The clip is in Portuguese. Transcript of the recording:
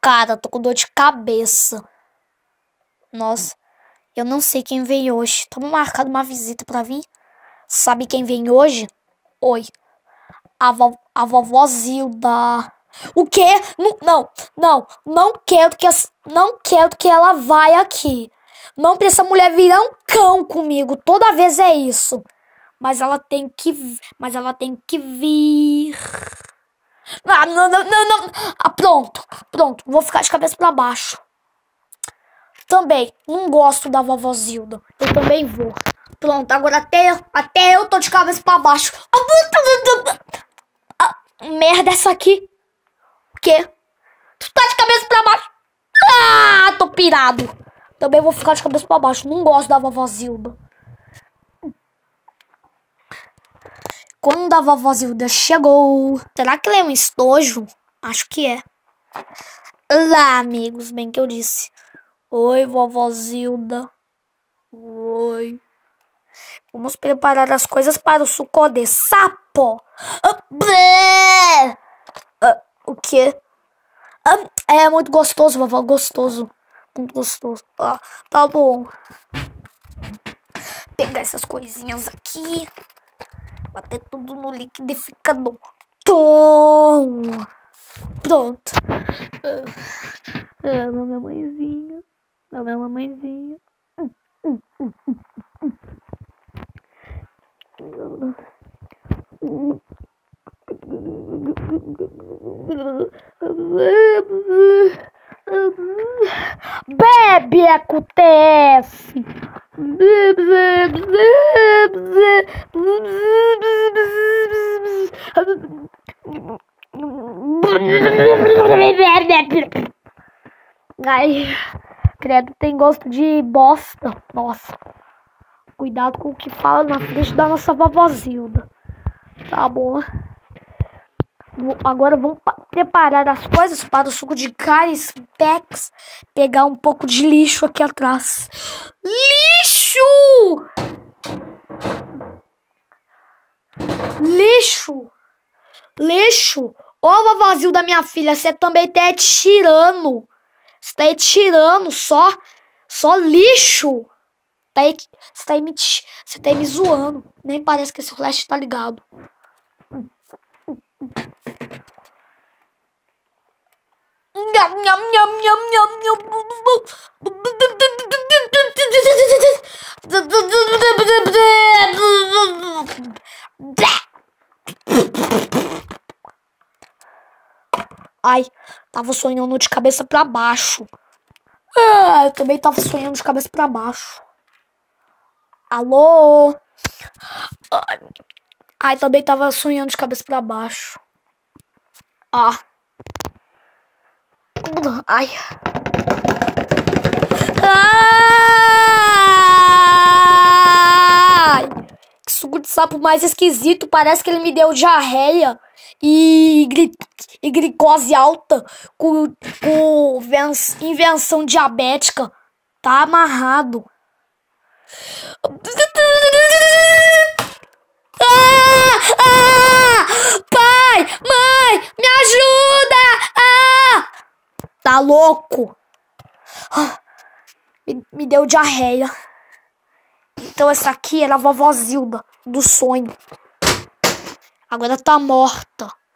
cara, tô com dor de cabeça. Nossa, eu não sei quem vem hoje. Estamos marcando uma visita pra vir. Sabe quem vem hoje? Oi, a vovó Zilda. O quê? Não quero que ela vai aqui. Não, porque essa mulher virar um cão comigo. Toda vez é isso. Mas ela tem que vir. Ah, não. Ah, pronto. Vou ficar de cabeça pra baixo. Também, não gosto da vovó Zilda. Eu também vou. Pronto, agora até eu tô de cabeça pra baixo. Merda essa aqui. O quê? Tu tá de cabeça pra baixo? Ah, tô pirado. Também vou ficar de cabeça pra baixo. Não gosto da vovó Zilda. Quando a vovó Zilda chegou... Será que ele é um estojo? Acho que é. Olá, amigos. Bem que eu disse. Oi, vovó Zilda. Oi. Vamos preparar as coisas para o suco de sapo. O quê? É muito gostoso, vovó. Gostoso. Muito gostoso. Ah, tá bom. Pegar essas coisinhas aqui. Bater tudo no liquidificador. Toma. Pronto. Minha mãezinha. Minha mamãezinha. Bebe, acontece. Ai, credo, tem gosto de bosta. Nossa. Cuidado com o que fala na frente da nossa vovó Zilda. Tá bom. Agora vamos preparar as coisas para o suco de Carispex. Pegar um pouco de lixo aqui atrás. Lixo! Lixo! Ô, vovó Zilda, minha filha, você também tá tirando. Você tá tirando só lixo. Você tá aí me zoando. Nem parece que esse flash tá ligado. Ai, tava sonhando de cabeça pra baixo. Eu também tava sonhando de cabeça pra baixo. Alô? Ai, também tava sonhando de cabeça pra baixo. Ai. Ai! Que suco de sapo mais esquisito. Parece que ele me deu diarreia e glicose alta com invenção diabética. Tá amarrado. Pai, mãe, me ajuda! Tá louco? Me deu diarreia. Então essa aqui era a vovó Zilda do sonho. Agora tá morta.